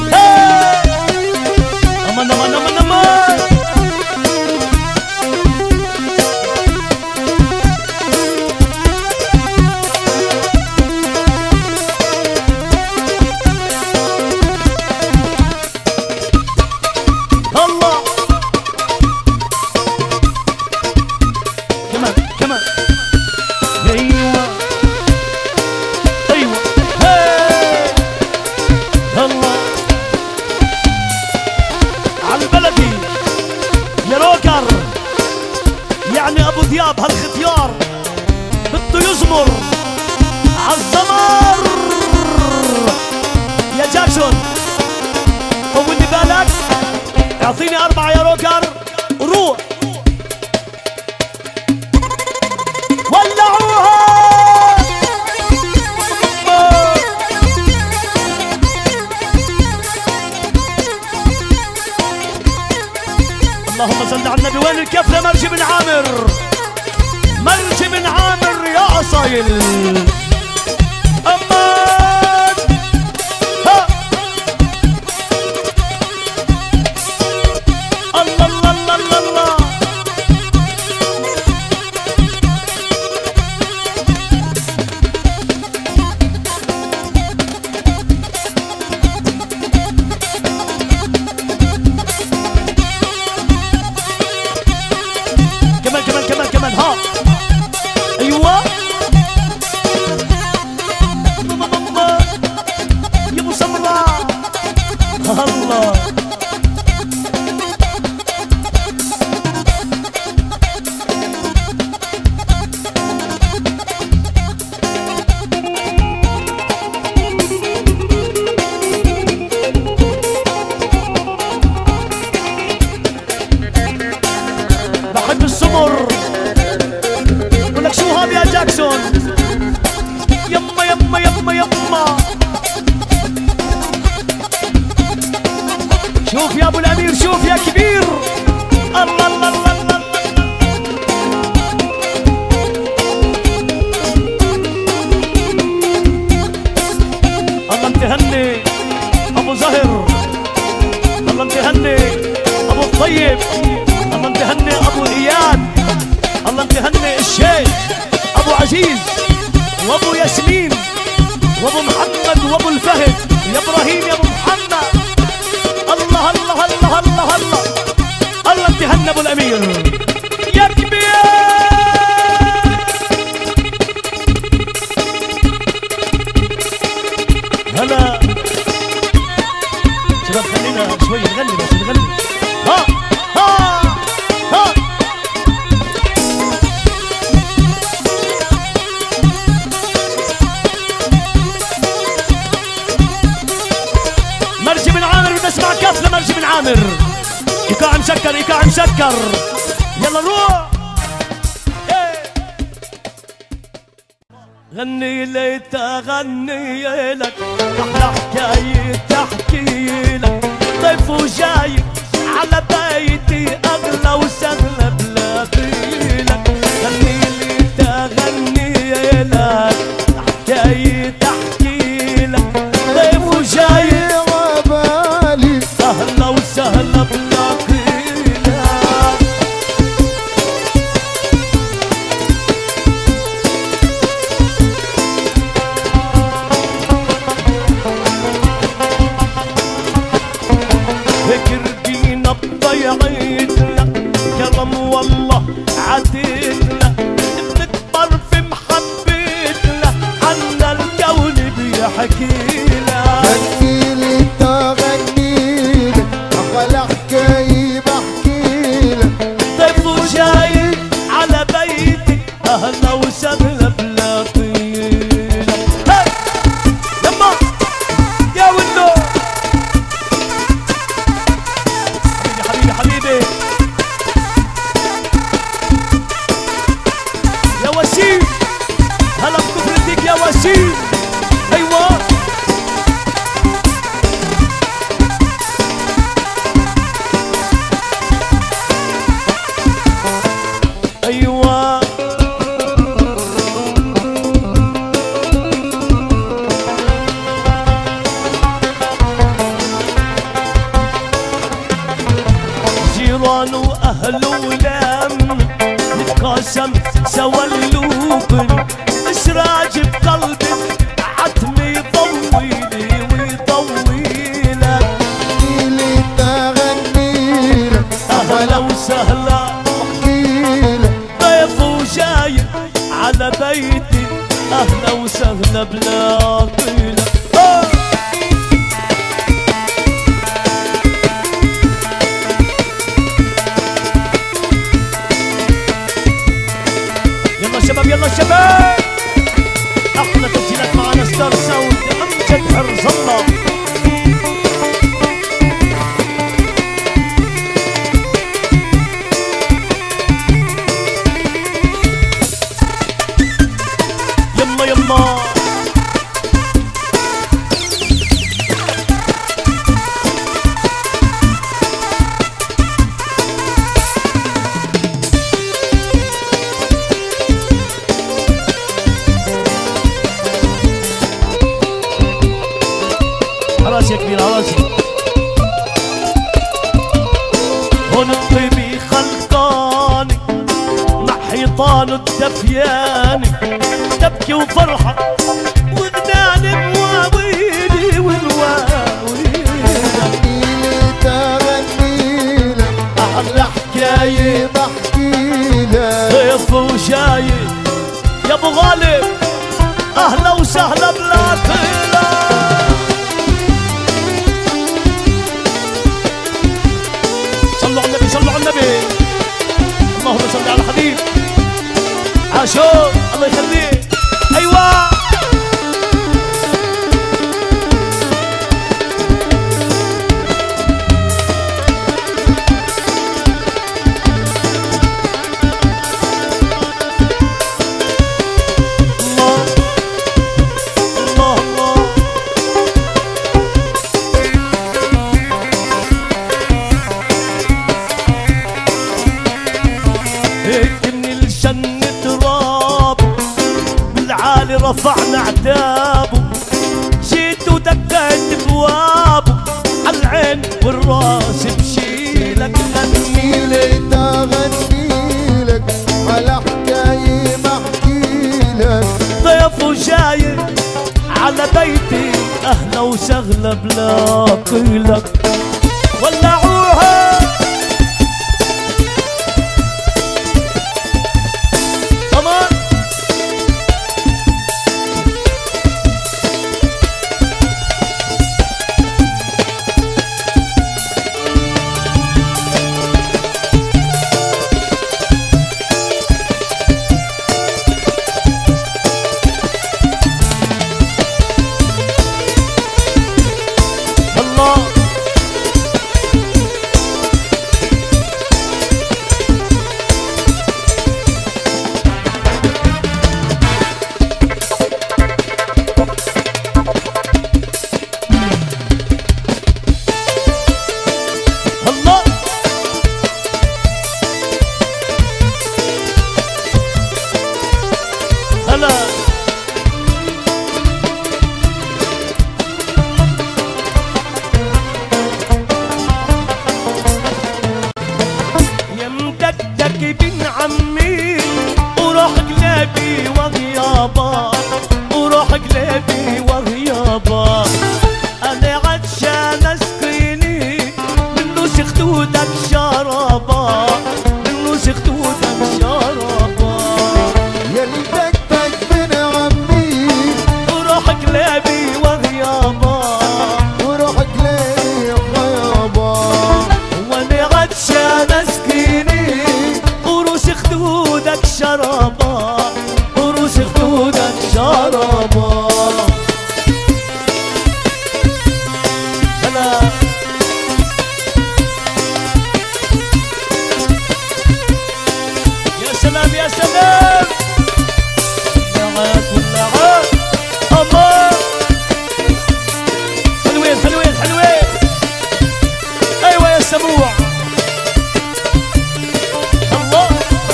امان امان امان امان الله كمان كمان ايوه ايوه هي الله على البلدي يا روكر يعني ابو ذياب هالختيار بده يزمر عالزمر يا جاكسون طولي بالك اعطيني اربعه يا روكر وروح ولعوها اللهم صل على النبي. وين الكفله مرجي بن عامر مرجي بن عامر يا اصايل امان ها الله الله الله الله, الله. كمان كمان كمان كمان ها ايوه ساكسون. يما يما يما يما شوف يا ابو الامير، شوف يا كبير. الله الله الله الله الله متهني ابو زهر، الله متهني ابو الطيب، الله متهني ابو اياد، الله متهني الشيخ ابو عزيز وابو ياسمين وابو محمد وابو الفهد. يا ابراهيم يا ابو محمد، الله الله الله الله الله الله امتهنا ابو الامير يا كبير. هلا شباب خلينا شوي نغني بس نغني. ها ها ها مرجي من عامر، بنسمع كف لمرجي من عامر. ايقاع مسكر ايقاع مسكر، يلا روح. غني لي تغني لك احلى حكايه تحكي لك. ضيف وجاي على بيتي اغلى وسهلا بلا بيلك. غني لي تغني لك حكايه تحكي لك. ضيف وجاي عبالي اهلا وسهلا بلا بيلك. فكرتينا بضيعتنا كرم والله عديتنا. بنكبر في محبتنا عنا الكون بيحكينا. غنيلي تغنيلك احلى حكاية بحكيلك. ضيف وجاي على بيتي اهلا وسهلا بلا طيلة. هاي يما يا ولو حبيبي حبيبي يا وسيم. هلا بكفرتك يا وسيم. ايوه ايوه جيران واهل ولم نتقاسم سوا اللوبن. اسراج بقلبي عتمي يطويلي ويطويلك. غنيلي تغنيلك اهلا وسهلا بحكيلك. ضيف وجاي على بيتي اهلا وسهلا بلا طيلة. آه. يلا شباب يلا شباب، احلى تسجيلات معنا ستار ساوند امجد حرز الله. يما يما راسي يا كبير راسي. هون الطيبي خلقاني مع حيطان الدفياني. تبكي وفرحة وغناني بواويلي والواويلي. غنيلي تغنيلك أحلى حكاية بحكيلك. ضيف وجاي يا ابو غالب اهلا وسهلا بلا طيلة. صلوا على النبي صلوا على النبي، اللهم صل على الحبيب. عاشور الله يخليه. ايوه رفعنا عتابه، جيت ودقيت بوابه، عالعين والراس بشيلك غنيلك غنيلك على حكاية ما احكيلك. ضيفه جاي على بيتي اهلا وسهلا بلا قيلك. ولعوها كمان الله. الله هلا يا مدكدك بن عمي وروح قلبي وغيابا، وروح قلبي وغيابا. انا عطشان اسقيني من نوش خدودك شرابا، من نوش خدودك شرابا. يا اللي دقدق بن عمي وروح قلبي وغيابا، وروح قلبي غيابا. وانا عطشان اسقيني وروش خدودك شرابا، وروش خدودك شرابا. هلا يا سلام يا سلام لعات ولعات الله. حلوين حلوين حلوين ايوه يا سموع الله.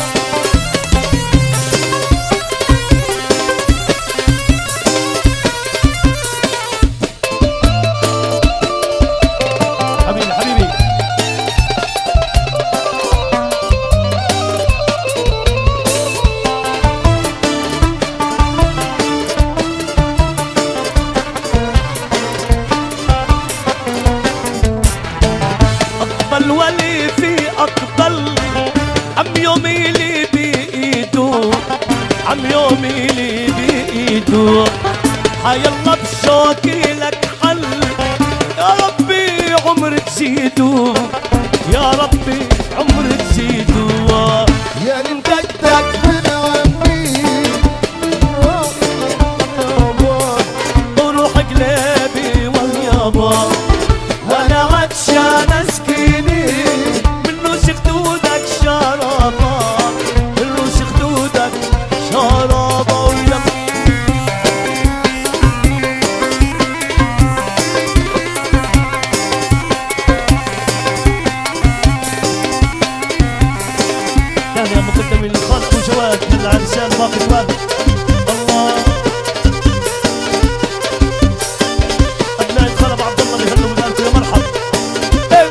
حبيبي حبيبي أقبل ولي في أقبل، عم يومي لي بإيده، عم يومي لي بإيده. حيالله بشوقي لك حل، يا ربي عمر تزيده، يا ربي عمر تزيده. يا اللي مدقدق بن عمي روح غيابا، وروح قلبي وغيابا. وانا عطشان اسقيني من نوش خدودك شرابا، من نوش خدودك شرابا. ويا كان يا مقدمين الخلق وجواد من العرسان باقي الواد الله. أبناء الخلق عبد الله بيهلوا بداركم يا مرحب. إيه.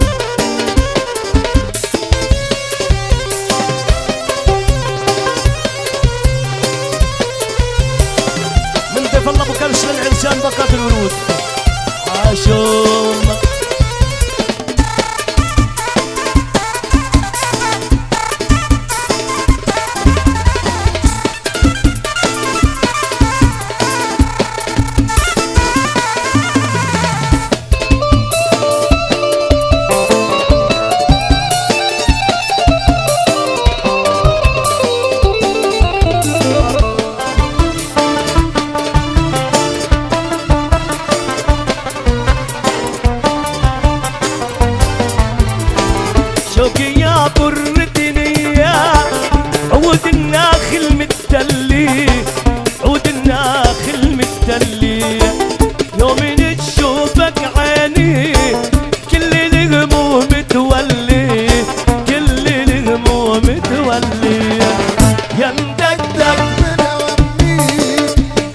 من ضيف الله ابو كرش للعرسان بقات الورود عاشوم. شوقي يا بردني عود الناخل متدلي، عود الناخل متدلي. يومين تشوفك عيني كل الهموم تولي، كل الهموم تولي. يا مدقدق بن عمي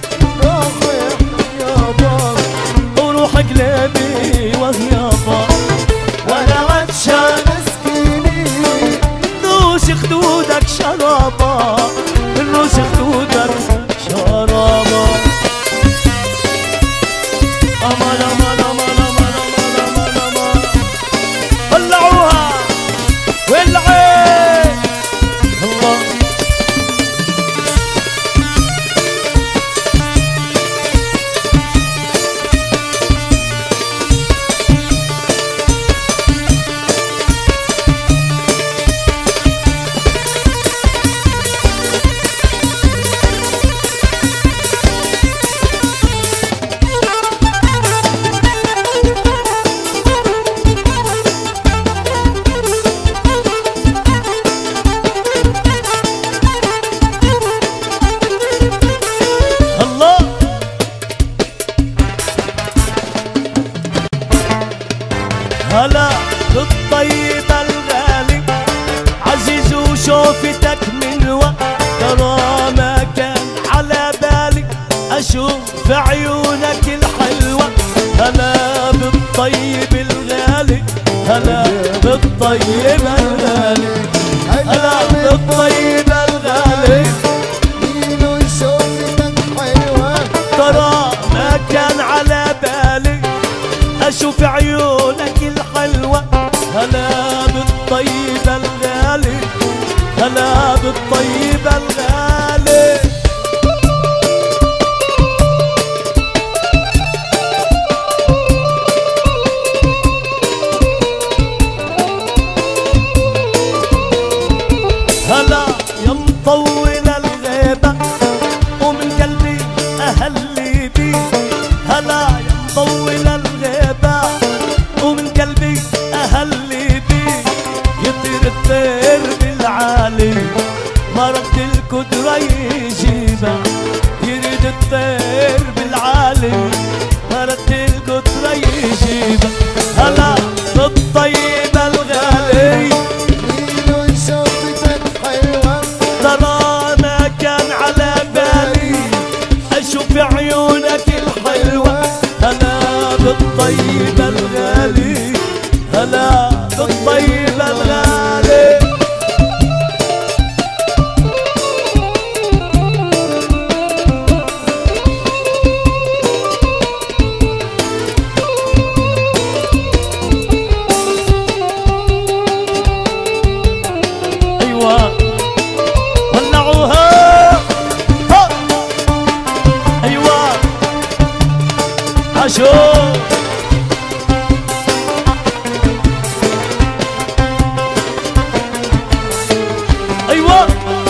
بالطيب الغالي هلا بالطيب الغالي ميلو شوفتك حلوة ترى ما كان على بالي اشوف عيونك الحلوة هلا بالطيب الغالي هلا بالطيب الغالي هلا يا مطول الغيبة ومن قلبي أهلي بي هلا يا مطول الغيبة ومن قلبي أهلي بي يطير الطير بالعالي مرض القدرة يجيبه يريد الطير بالعالي مرض القدرة يجيبه هلا بالطيب الغالي ميلو شوفتك حلوة ترى ما كان على بالي اشوف عيونك الحلوة هلا بالطيب الغالي هلا بالطيب الغالي ايوه ولعوها ها. ايوه عاشو ايوه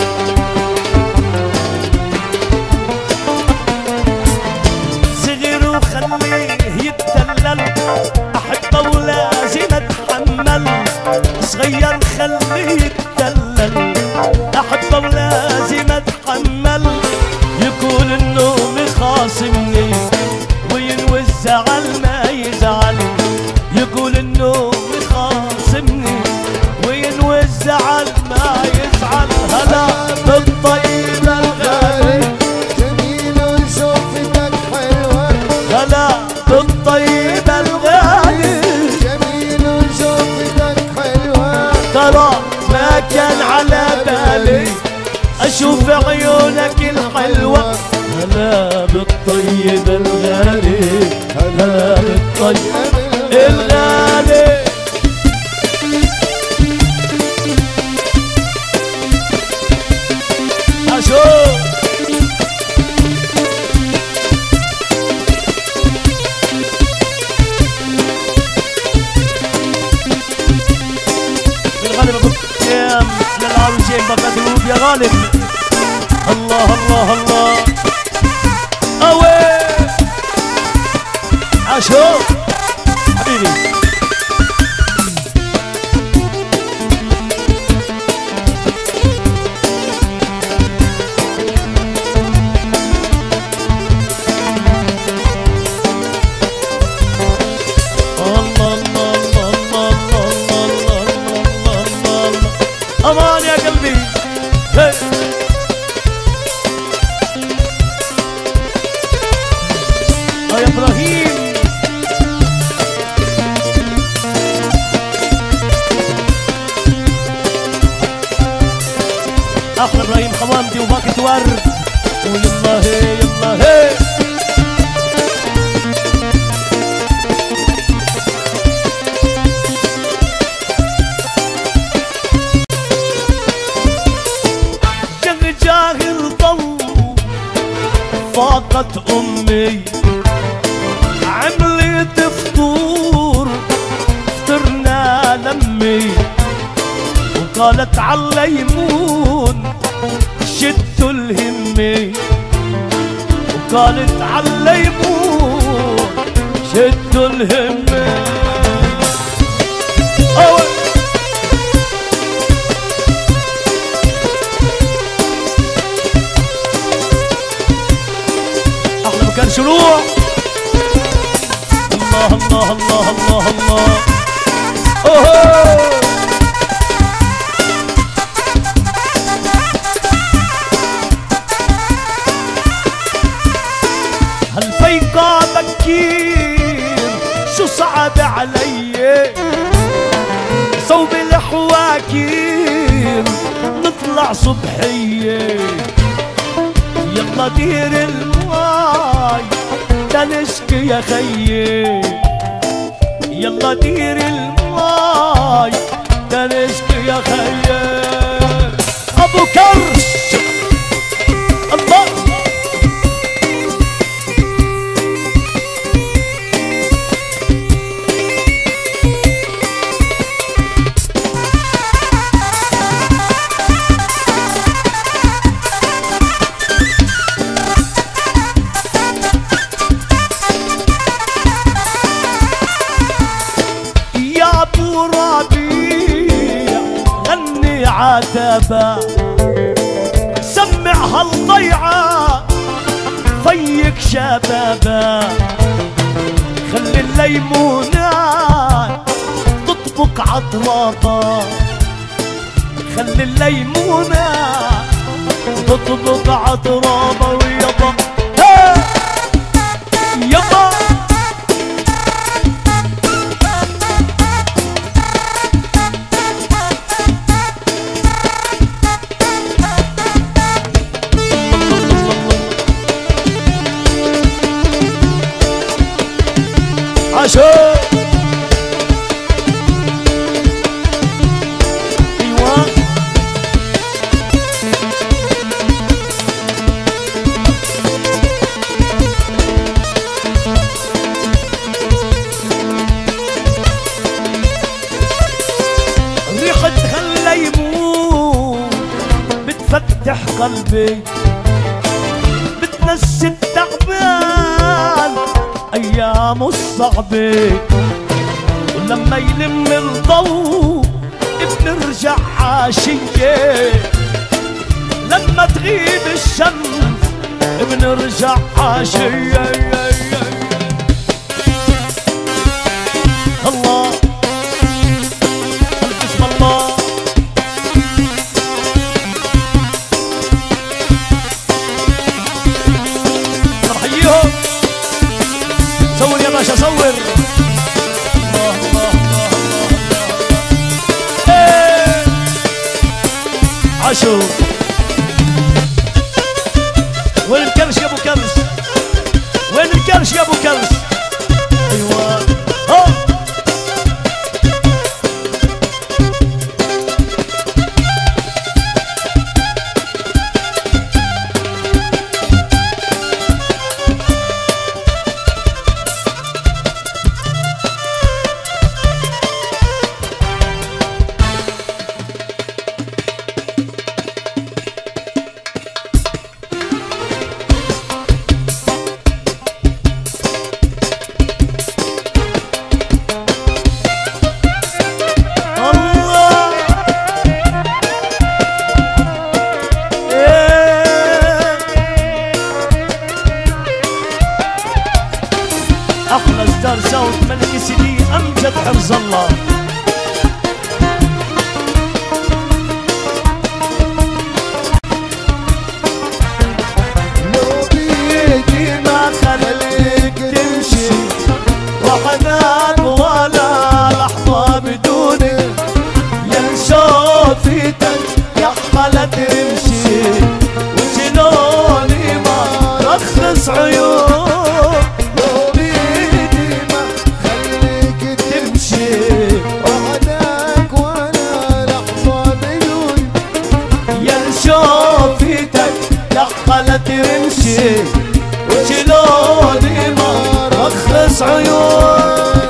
صغير وخليه يتدلل احبه ولازم اتحمل صغير خليه يتدلل احبه ولازم اتحمل يقول انه مخاصمني وينوي الزعل ما يزعل يقول انه مخاصمني وينوي الزعل ما يزعل هلا بالطيب الغالي جميل شوفتك حلوة هلا بالطيب الغالي جميل شوفتك حلوة ترى ما كان على بالي اشوف عيونك الحلوة هلا بالطيب الغالي هلا بالطيب الغالي اشوف بالغالب اقول يا مثل العروسين بقدروب يا غالب الله الله الله اوي عاشو حبيبي امان يا قلبي هي. يا ابراهيم احلى ابراهيم حمامدي وباكة ورد ويلا هي يلا هي جاهل ضو فاقت امي عملت فطور فطرنا لمي وقالت عالليمون شدوا الهمي وقالت عالليمون شدوا الهمي أوي. احلى مكان شروع الله الله الله الله الله اوه هالفيقة بكير شو صعب علي صوب تطلع صبحية يلا دير الماي تنشكي يا خيي يلا دير الماي تنشكي يا خيي ابو كرش الله عتبة سمع هالضيعة فيك شبابة خلي الليمونات تطبق عطرابة خلي الليمونات تطبق عطرابة ويابا يابا عاشو ايوه ريحة هالليمون بتفتح قلبي بتنسي التعبان ايامه الصعبة ولما يلم الضوء بنرجع عاشية لما تغيب الشمس بنرجع عاشية الله بسم الله نحييهم صور يا باشا صور الله الله الله ايه عاشو وين الكرش يا ابو كرش وين الكرش يا ابو كرش ايوه ها احلى اصدار صوت ملك سيدي امجد حفظ الله لو بيدي ما خليك تمشي وحنان ولا لحظة بدوني يا شوفتك يا حلا تمشي وشلوني ما رخص عيون تمشي وشلوني ما رخص عيون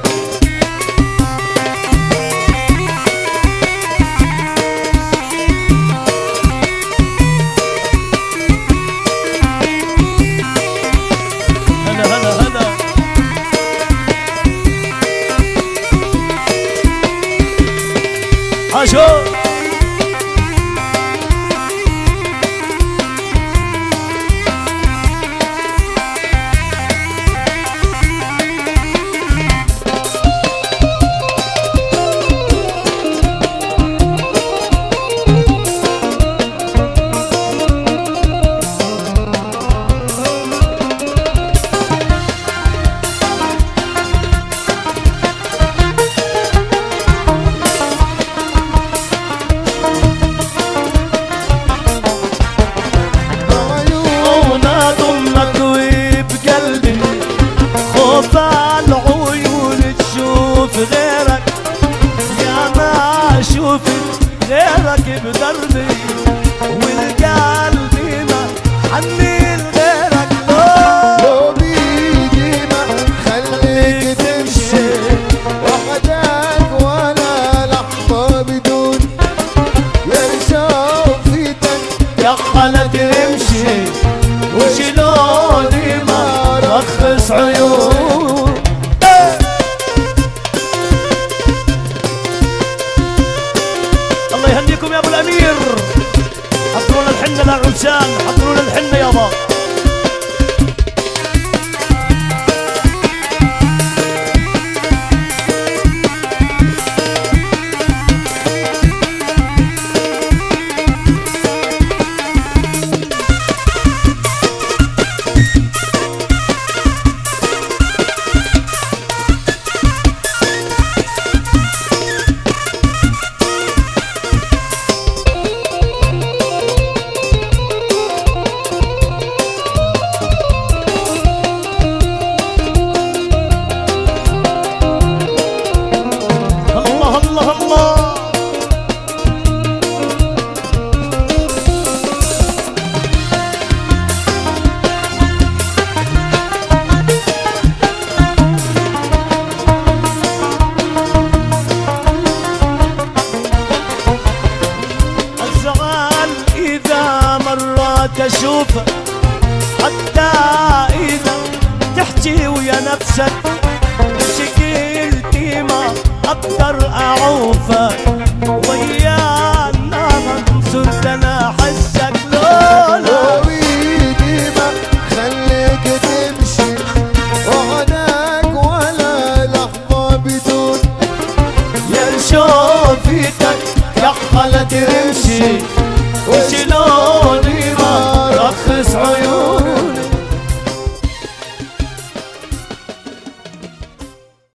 هلا هلا هلا عاشو خلت تمشي وشلوني ما رخص عيون. الله يهنيكم يا ابو الامير. حضرونا الحنه للعرسان، حضرونا الحنه يابا. اشوفه حتى اذا تحكي ويا نفسك شكلتي ما اقدر اعوفك ويانا صرت انا احسك لولا ويدي ما خليك تمشي وعناك ولا لحظه بدون يا شوفتك يا خلت تمشي وشلوني ما رخص عيون